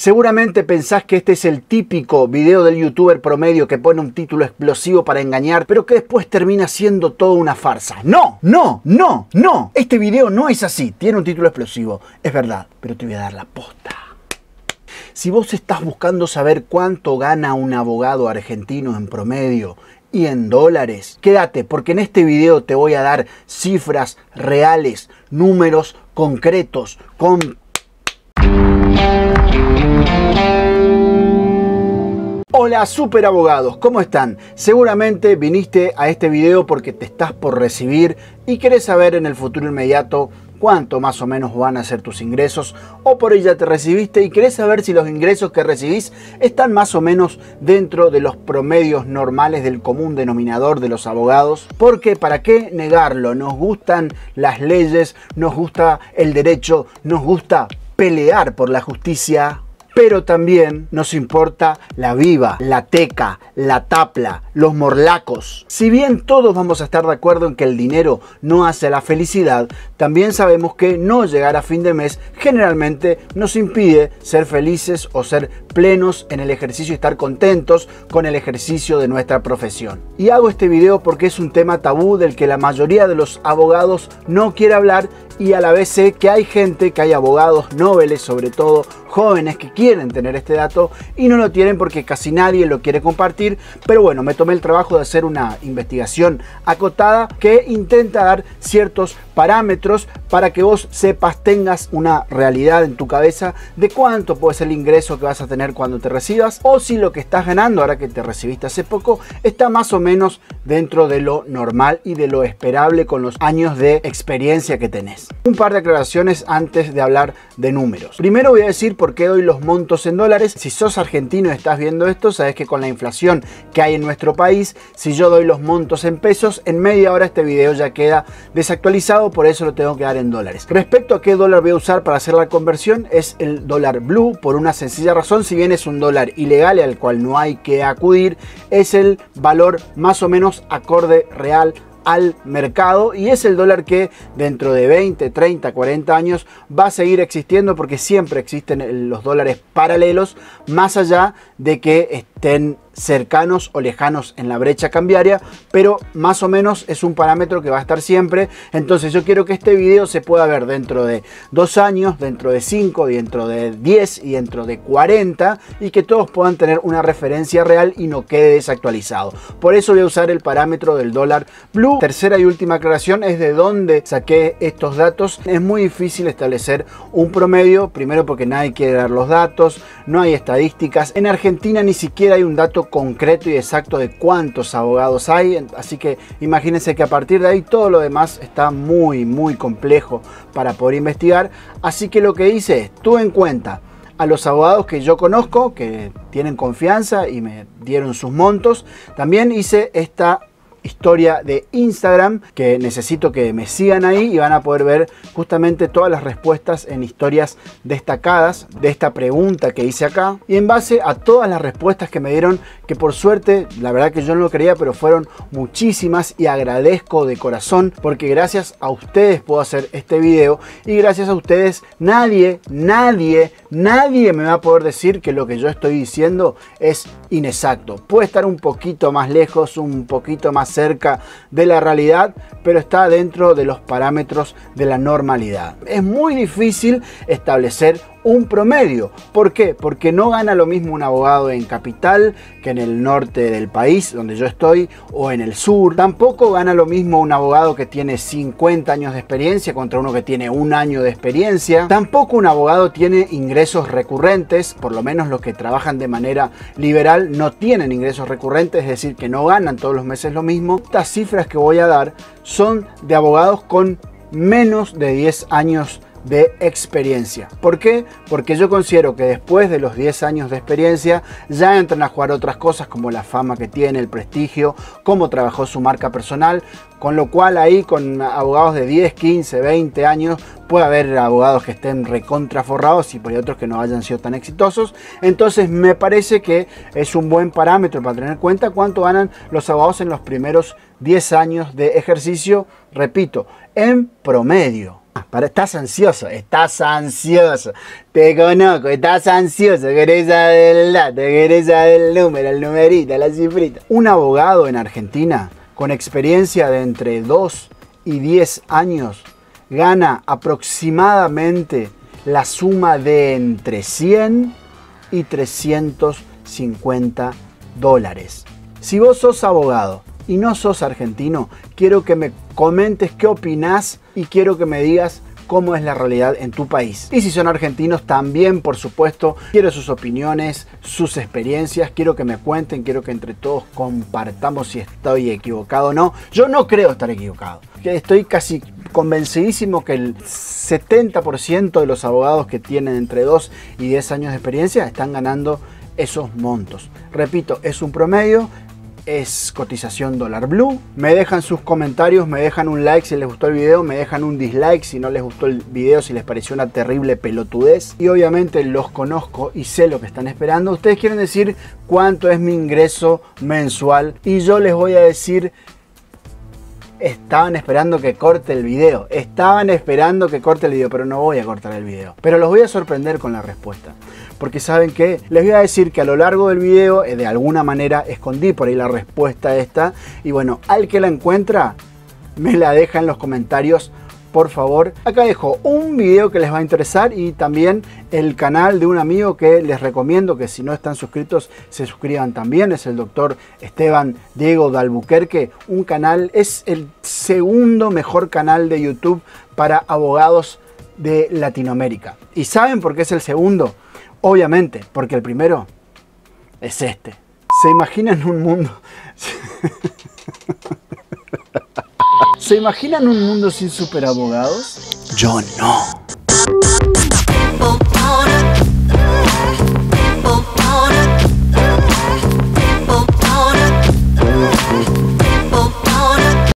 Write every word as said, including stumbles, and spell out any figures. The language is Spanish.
Seguramente pensás que este es el típico video del youtuber promedio que pone un título explosivo para engañar, pero que después termina siendo toda una farsa. ¡No! ¡No! ¡No! ¡No! Este video no es así. Tiene un título explosivo, es verdad, pero te voy a dar la posta. Si vos estás buscando saber cuánto gana un abogado argentino en promedio y en dólares, quédate, porque en este video te voy a dar cifras reales, números concretos, con... Hola super abogados, ¿cómo están? Seguramente viniste a este video porque te estás por recibir y querés saber en el futuro inmediato cuánto más o menos van a ser tus ingresos, o por ahí ya te recibiste y querés saber si los ingresos que recibís están más o menos dentro de los promedios normales del común denominador de los abogados, porque ¿para qué negarlo? Nos gustan las leyes, nos gusta el derecho, nos gusta pelear por la justicia, pero también nos importa la viva, la teca, la tapla, los morlacos. Si bien todos vamos a estar de acuerdo en que el dinero no hace la felicidad, también sabemos que no llegar a fin de mes generalmente nos impide ser felices o ser plenos en el ejercicio y estar contentos con el ejercicio de nuestra profesión. Y hago este video porque es un tema tabú del que la mayoría de los abogados no quiere hablar, y a la vez sé que hay gente, que hay abogados nobles, sobre todo jóvenes, que quieren tener este dato y no lo tienen porque casi nadie lo quiere compartir. Pero bueno, me tomé el trabajo de hacer una investigación acotada que intenta dar ciertos parámetros para que vos sepas, tengas una realidad en tu cabeza de cuánto puede ser el ingreso que vas a tener cuando te recibas, o si lo que estás ganando ahora que te recibiste hace poco está más o menos dentro de lo normal y de lo esperable con los años de experiencia que tenés. Un par de aclaraciones antes de hablar de números. Primero voy a decir por qué doy los montos en dólares. Si sos argentino y estás viendo esto, sabes que con la inflación que hay en nuestro país, si yo doy los montos en pesos, en media hora este video ya queda desactualizado, por eso lo tengo que dar en dólares. Respecto a qué dólar voy a usar para hacer la conversión, es el dólar blue, por una sencilla razón. Si bien es un dólar ilegal al cual no hay que acudir, es el valor más o menos acorde real al mercado, y es el dólar que dentro de veinte, treinta, cuarenta años va a seguir existiendo, porque siempre existen los dólares paralelos, más allá de que estén cercanos o lejanos en la brecha cambiaria, pero más o menos es un parámetro que va a estar siempre. Entonces yo quiero que este video se pueda ver dentro de dos años, dentro de cinco, dentro de diez y dentro de cuarenta, y que todos puedan tener una referencia real y no quede desactualizado. Por eso voy a usar el parámetro del dólar blue. Tercera y última aclaración es de dónde saqué estos datos. Es muy difícil establecer un promedio, primero porque nadie quiere dar los datos, no hay estadísticas. En Argentina ni siquiera hay un dato concreto y exacto de cuántos abogados hay, así que imagínense que a partir de ahí todo lo demás está muy muy complejo para poder investigar. Así que lo que hice es, tuve en cuenta a los abogados que yo conozco, que tienen confianza y me dieron sus montos. También hice esta historia de Instagram, que necesito que me sigan ahí, y van a poder ver justamente todas las respuestas en historias destacadas de esta pregunta que hice acá, y en base a todas las respuestas que me dieron, que por suerte, la verdad que yo no lo creía, pero fueron muchísimas, y agradezco de corazón, porque gracias a ustedes puedo hacer este video, y gracias a ustedes nadie, nadie, nadie me va a poder decir que lo que yo estoy diciendo es inexacto. Puede estar un poquito más lejos, un poquito más cerca de la realidad, pero está dentro de los parámetros de la normalidad. Es muy difícil establecer un promedio. ¿Por qué? Porque no gana lo mismo un abogado en capital que en el norte del país, donde yo estoy, o en el sur. Tampoco gana lo mismo un abogado que tiene cincuenta años de experiencia contra uno que tiene un año de experiencia. Tampoco un abogado tiene ingresos recurrentes, por lo menos los que trabajan de manera liberal no tienen ingresos recurrentes, es decir, que no ganan todos los meses lo mismo. Estas cifras que voy a dar son de abogados con menos de diez años de experiencia. ¿Por qué? Porque yo considero que después de los diez años de experiencia ya entran a jugar otras cosas, como la fama que tiene, el prestigio, cómo trabajó su marca personal, con lo cual ahí con abogados de diez, quince, veinte años puede haber abogados que estén recontraforrados y por ahí otros que no hayan sido tan exitosos. Entonces me parece que es un buen parámetro para tener en cuenta cuánto ganan los abogados en los primeros diez años de ejercicio, repito, en promedio. Para, estás ansioso, estás ansioso. Te conozco, estás ansioso. Querés saber el dato, querés saber el número, el numerito, la cifrita. Un abogado en Argentina con experiencia de entre dos y diez años gana aproximadamente la suma de entre cien y trescientos cincuenta dólares. Si vos sos abogado y no sos argentino, quiero que me comentes qué opinás y quiero que me digas cómo es la realidad en tu país. Y si son argentinos también, por supuesto, quiero sus opiniones, sus experiencias, quiero que me cuenten, quiero que entre todos compartamos si estoy equivocado o no. Yo no creo estar equivocado. Estoy casi convencidísimo que el setenta por ciento de los abogados que tienen entre dos y diez años de experiencia están ganando esos montos. Repito, es un promedio. Es cotización dólar blue. Me dejan sus comentarios, me dejan un like si les gustó el video, me dejan un dislike si no les gustó el video, si les pareció una terrible pelotudez. Y obviamente los conozco y sé lo que están esperando. Ustedes quieren decir cuánto es mi ingreso mensual y yo les voy a decir... Estaban esperando que corte el video. Estaban esperando que corte el video, pero no voy a cortar el video. Pero los voy a sorprender con la respuesta. Porque ¿saben qué? Les voy a decir que a lo largo del video, de alguna manera, escondí por ahí la respuesta esta. Y bueno, al que la encuentra, me la deja en los comentarios, por favor. Acá dejo un video que les va a interesar y también el canal de un amigo que les recomiendo que si no están suscritos se suscriban también. Es el doctor Esteban Diego de Albuquerque. Un canal, es el segundo mejor canal de YouTube para abogados de Latinoamérica. ¿Y saben por qué es el segundo? Obviamente, porque el primero es este. ¿Se imaginan un mundo? ¿Se imaginan un mundo sin superabogados? Yo no.